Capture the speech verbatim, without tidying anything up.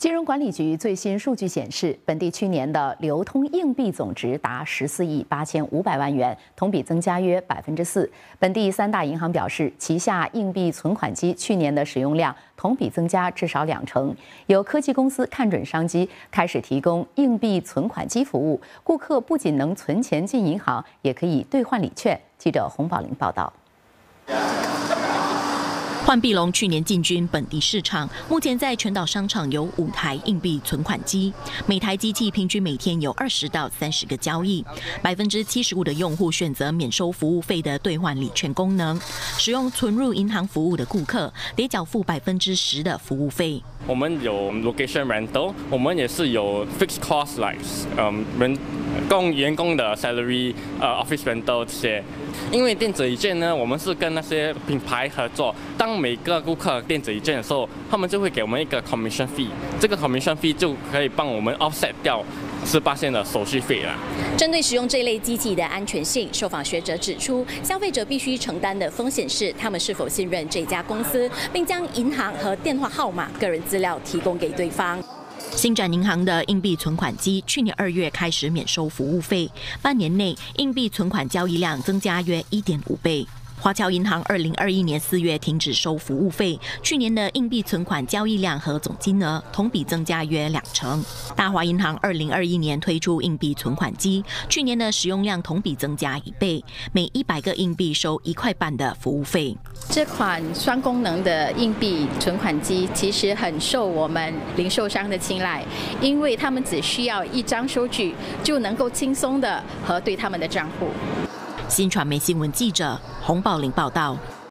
金融管理局最新数据显示，本地去年的流通硬币总值达十四亿八千五百万元，同比增加约百分之四。本地三大银行表示，旗下硬币存款机去年的使用量同比增加至少两成。有科技公司看准商机，开始提供硬币存款机服务，顾客不仅能存钱进银行，也可以兑换礼券。记者洪宝玲报道。 换币龙去年进军本地市场，目前在全岛商场有五台硬币存款机，每台机器平均每天有二十到三十个交易。百分之七十五的用户选择免收服务费的兑换礼券功能，使用存入银行服务的顾客得缴付百分之十的服务费。 我们有 location rental， 我们也是有 fixed cost like 嗯人工员工的 salary， 呃 office rental 这些。 因为电子礼券呢，我们是跟那些品牌合作。当每个顾客电子礼券的时候，他们就会给我们一个 commission fee， 这个 commission fee 就可以帮我们 offset 掉十八%的手续费啦。 针对使用这类机器的安全性，受访学者指出，消费者必须承担的风险是他们是否信任这家公司，并将银行和电话号码、个人资料提供给对方。 星展银行的硬币存款机去年二月开始免收服务费，半年内硬币存款交易量增加约 一点五倍。华侨银行二零二一年四月停止收服务费，去年的硬币存款交易量和总金额同比增加约两成。大华银行二零二一年推出硬币存款机，去年的使用量同比增加一倍，每一百个硬币收一块半的服务费。 这款双功能的硬币存款机其实很受我们零售商的青睐，因为他们只需要一张收据就能够轻松的核对他们的账户。 新传媒新闻记者洪宝玲报道。